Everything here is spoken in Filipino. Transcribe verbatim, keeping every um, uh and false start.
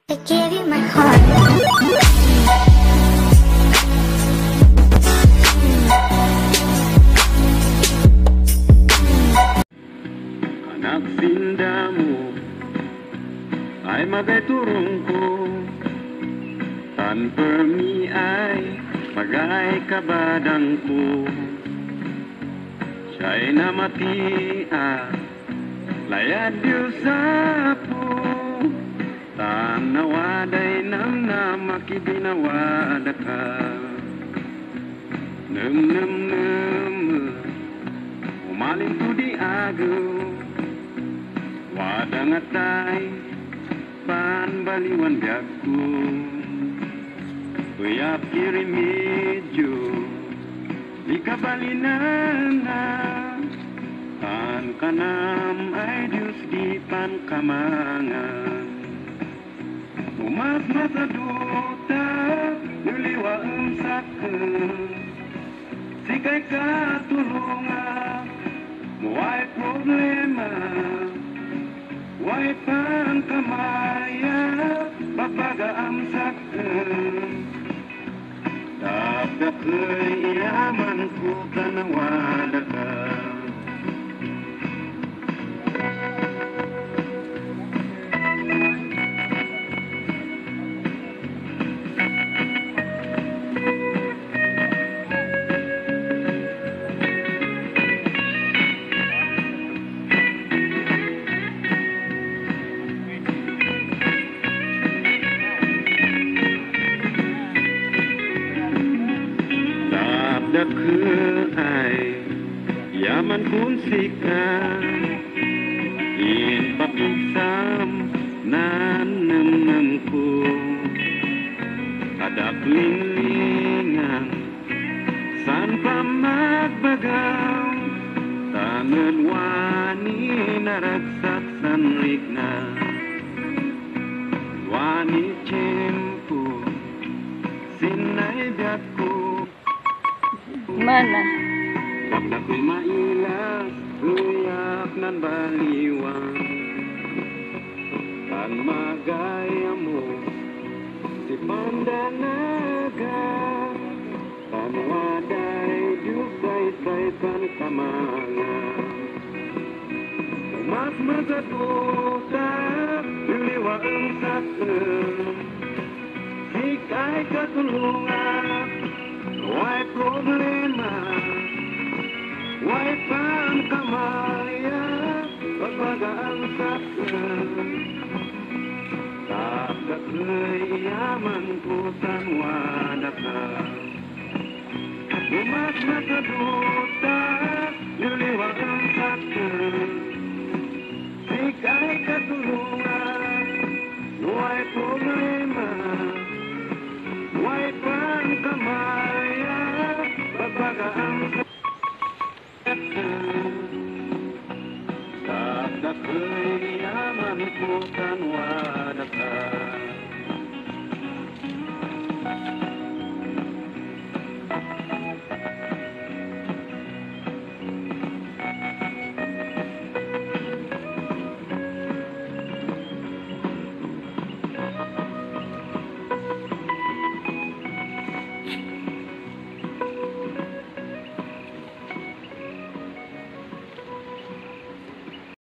I gave you my heart. Anak sindamu ay magaturungko, tanpa mi ay magay kabadangku. Siya'y namati ah, layad Diyosapo, tanawaday nam na makibinawada ka. Nem nem nem umaling tu di agaw, wadang atay panbaliwan biagku. Kuyap kirimidyo di kabalinana, tan kanam ay Diyos di pankamangan. Umat masaduta nuliwa ang sakit, sikay katulungan, muay problema, way pangkamaya, babaga ang sakit. Dapat ko'y iyaman ko kanawada ka. Dakay yaman pun sika in papisam nanem nemku, ada lingan san pamagbagaw, tanan wani naragsat sanlikna, wani cempu sinay biakku. Mana? Waktu ku mailas, luyak nan baliwang, tan magayamu si pandanaga, tan waday dusay-say kan kamangan. Umat masatuta, luliwa ang sakit, sikay katulungan, way problema, way pangkamaya, pagbaga ang sakit. Dapat yaman ko tanwada ka. Umat na kaduta, luliwa ang sakit, sikay katulungan, way problema, way pangkamaya, pagbaga ang sakit. Dapat ko'y yaman ko tanwada ka.